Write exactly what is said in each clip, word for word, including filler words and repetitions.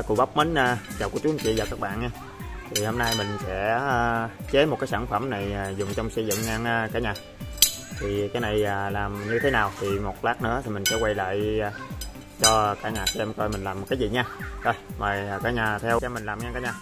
Cù Bắp Mến chào cô chú anh chị và các bạn nha. Thì hôm nay mình sẽ chế một cái sản phẩm này dùng trong xây dựng nha cả nhà. Thì cái này làm như thế nào thì một lát nữa thì mình sẽ quay lại cho cả nhà xem coi mình làm cái gì nha. Rồi mời cả nhà theo cho mình làm nha cả nhà.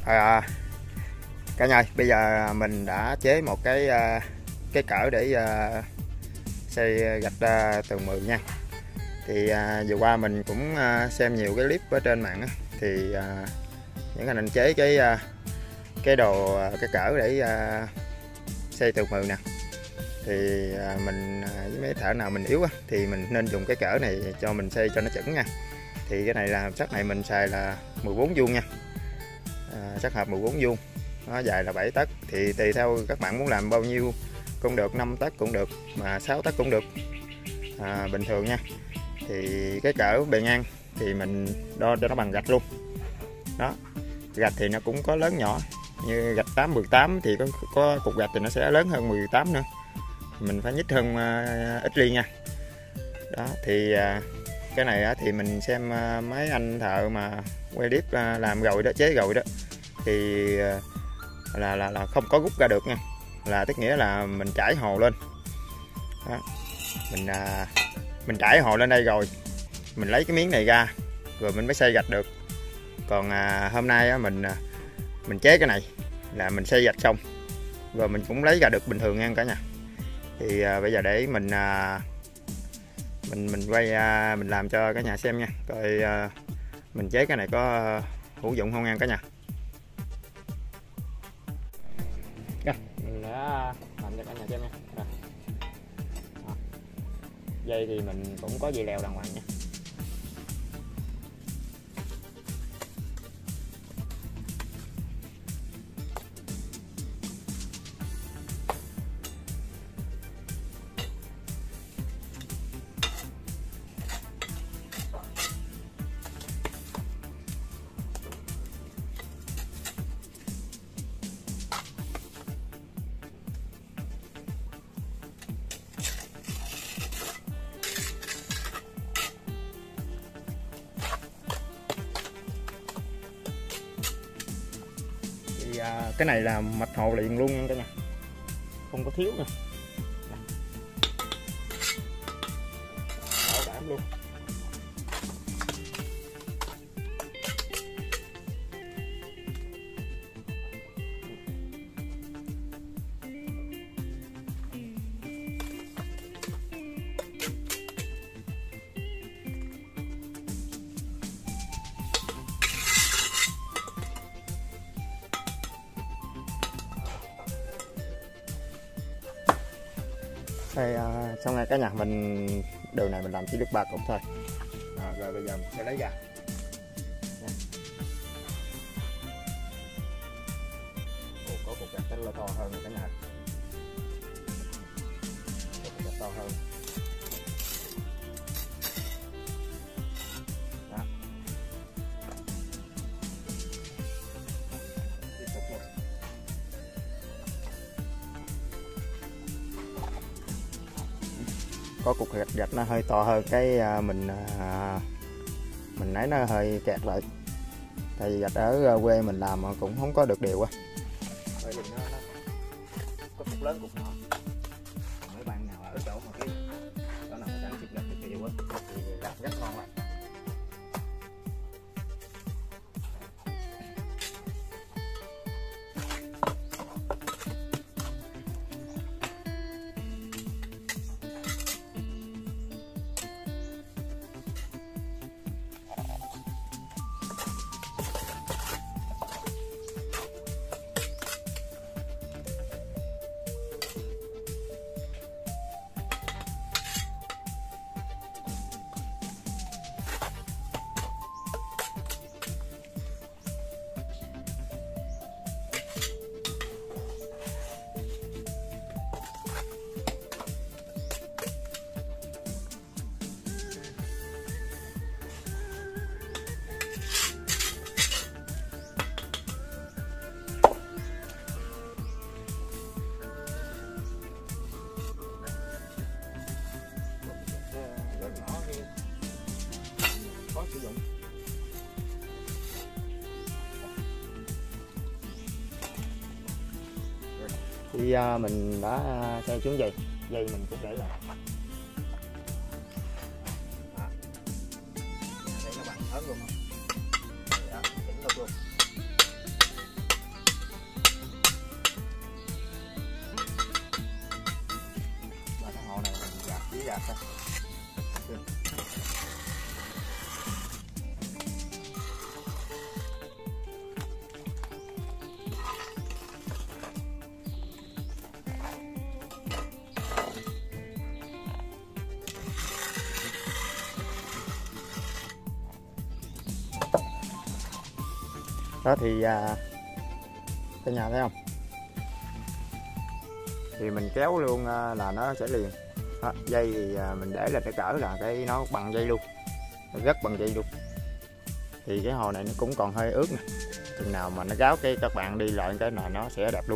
À, cả nhà, bây giờ mình đã chế một cái cái cỡ để uh, xây gạch uh, tường mười nha. Thì uh, vừa qua mình cũng uh, xem nhiều cái clip ở trên mạng á, thì uh, những anh chế cái uh, cái đồ uh, cái cỡ để uh, xây tường mười nè. Thì uh, mình uh, với mấy thợ nào mình yếu á, thì mình nên dùng cái cỡ này cho mình xây cho nó chuẩn nha. Thì cái này là sắt này mình xài là mười bốn vuông nha, à, sắt hợp mười bốn vuông, nó dài là bảy tấc. Thì tùy theo các bạn muốn làm bao nhiêu cũng được, năm tấc cũng được, mà sáu tấc cũng được, à, bình thường nha. Thì cái cỡ bề ngang thì mình đo cho nó bằng gạch luôn đó. Gạch thì nó cũng có lớn nhỏ, như gạch tám mười tám thì có, có cục gạch thì nó sẽ lớn hơn mười tám nữa, mình phải nhích hơn uh, ít ly nha. Đó thì uh, cái này uh, thì mình xem uh, mấy anh thợ mà quay clip uh, làm rồi đó, chế rồi đó, thì uh, là, là là không có rút ra được nha, là tức nghĩa là mình trải hồ lên đó. Mình uh, mình trải hồ lên đây rồi mình lấy cái miếng này ra rồi mình mới xây gạch được. Còn uh, hôm nay uh, mình uh, mình chế cái này là mình xây gạch xong rồi mình cũng lấy ra được bình thường nha cả nhà. Thì uh, bây giờ để mình uh, mình mình quay uh, mình làm cho cả nhà xem nha, coi uh, mình chế cái này có uh, hữu dụng không nha cả nhà. Rồi, mình đã làm cho cả nhà xem nha. Rồi. Đó. Dây thì mình cũng có dây leo đàng hoàng nha. À, cái này là mạch hồ liền luôn nha cả nhà, không có thiếu nè, bảo đảm luôn. Đây, à, xong rồi cả nhà, mình đường này mình làm chỉ được ba cục thôi, à, rồi bây giờ mình sẽ lấy ra. Ồ, có cục gạch rất là to hơn cả nhà, cục gạch to hơn đó. Tiếp tục luôn. Có cục gạch gạch nó hơi to hơn cái mình mình nãy nó hơi kẹt lại, tại vì gạch ở quê mình làm cũng không có được đều á, bởi vì nó, nó có cục lớn cục nhỏ. Mấy bạn nào ở chỗ mà cái chỗ nào mà sản xuất gạch cái kiểu á thì làm rất ngon lắm. Có sử dụng. Thì uh, mình đã uh, xây xuống dây, dây mình cũng để lại. Đó. Đây nó bằng hết luôn không? Đó, chỉnh được luôn. thôi. Đó thì à, cả nhà thấy không, thì mình kéo luôn à, là nó sẽ liền. Đó, dây thì à, mình để là cái cỡ là cái nó bằng dây luôn, nó rất bằng dây luôn. Thì cái hồ này nó cũng còn hơi ướt nè, chừng nào mà nó ráo cái các bạn đi lại cái này nó sẽ đẹp luôn.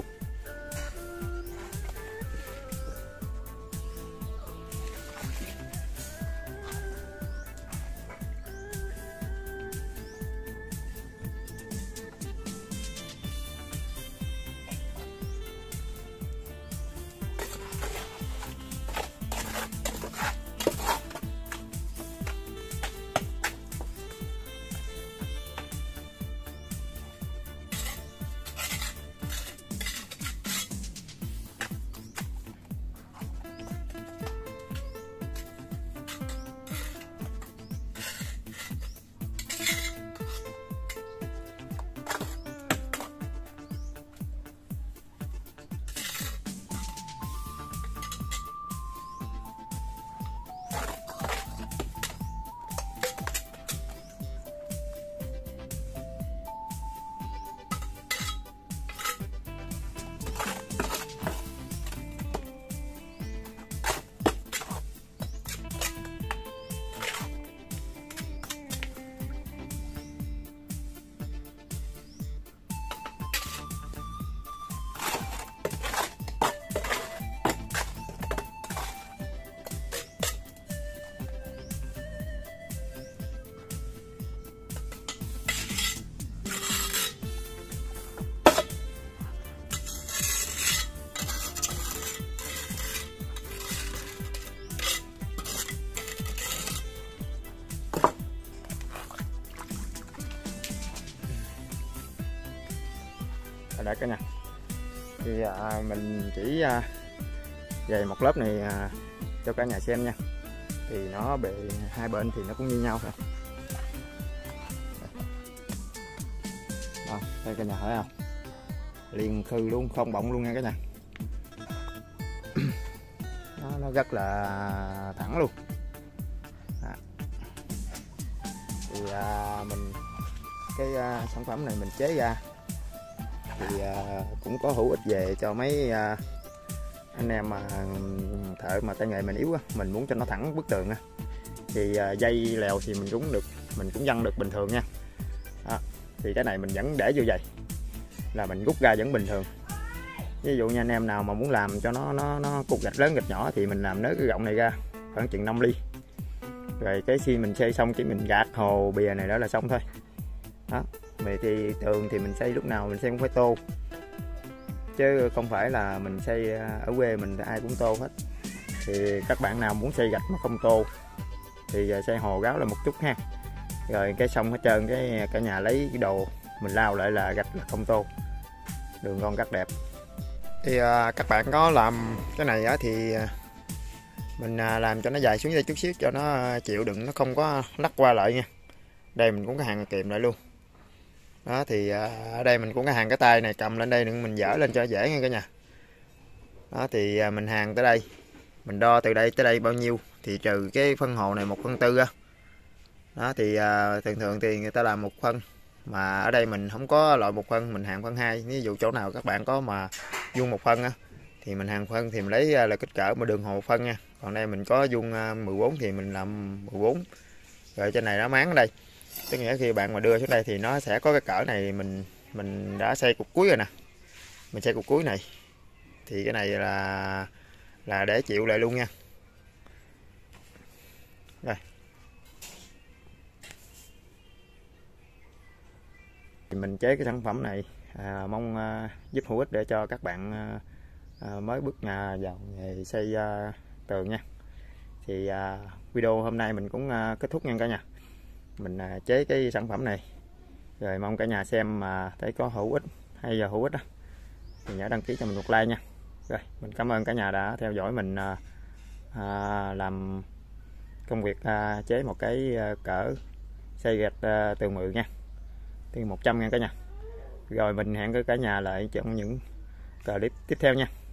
Đây cả nhà, thì à, mình chỉ à, dày một lớp này à, cho cả nhà xem nha. Thì nó bề hai bên thì nó cũng như nhau thôi. Đó, đây cả nhà thấy không, liền khư luôn, không bọng luôn nha cả nhà. nó, nó rất là thẳng luôn. Đó. Thì à, mình cái à, sản phẩm này mình chế ra thì à, cũng có hữu ích về cho mấy à, anh em mà thợ mà tay nghề mình yếu á, mình muốn cho nó thẳng bức tường á, thì à, dây lèo thì mình cũng được, mình cũng văng được bình thường nha. Đó. Thì cái này mình vẫn để vô vậy là mình rút ra vẫn bình thường. Ví dụ như anh em nào mà muốn làm cho nó nó nó cục gạch lớn gạch nhỏ thì mình làm nới cái gọng này ra khoảng chừng năm ly, rồi cái khi mình xây xong chỉ mình gạt hồ bìa này đó là xong thôi. Đó. Vậy thì tường thì mình xây lúc nào mình xây cũng phải tô, chứ không phải là mình xây ở quê mình ai cũng tô hết. Thì các bạn nào muốn xây gạch mà không tô thì xây hồ ráo là một chút ha, rồi cái xong hết trơn cái cả nhà lấy cái đồ mình lao lại là gạch là không tô, đường con rất đẹp. Thì à, các bạn có làm cái này á thì mình à, làm cho nó dài xuống đây chút xíu cho nó chịu đựng, nó không có lắc qua lại nha. Đây mình cũng có hàng kìm lại luôn. Đó thì à, ở đây mình cũng có hàng cái tay này cầm lên đây đừng mình dỡ lên cho dễ nha cả nhà. Đó thì à, mình hàng tới đây, mình đo từ đây tới đây bao nhiêu thì trừ cái phân hồ này một phân tư á. Đó thì à, thường thường thì người ta làm một phân, mà ở đây mình không có loại một phân, mình hàng phân hai. Ví dụ chỗ nào các bạn có mà vuông một phân á thì mình hàng phân thì mình lấy là kích cỡ mà đường hồ một phân nha. Còn đây mình có vuông mười bốn thì mình làm mười bốn. Rồi trên này nó máng ở đây, tức nghĩa khi bạn mà đưa xuống đây thì nó sẽ có cái cỡ này, mình mình đã xây cục cuối rồi nè, mình xây cục cuối này thì cái này là là để chịu lại luôn nha. Rồi mình chế cái sản phẩm này à, mong à, giúp hữu ích để cho các bạn à, à, mới bước nhà vào nghề xây à, tường nha. Thì à, video hôm nay mình cũng à, kết thúc nha cả nhà. Mình à, chế cái sản phẩm này rồi mong cả nhà xem mà thấy có hữu ích hay là hữu ích đó thì nhớ đăng ký cho mình một like nha. Rồi mình cảm ơn cả nhà đã theo dõi mình à, à, làm công việc à, chế một cái à, cỡ xây gạch à, tường mượn nha, thì một trăm ngàn cả nhà. Rồi mình hẹn cả nhà lại trong những clip tiếp theo nha.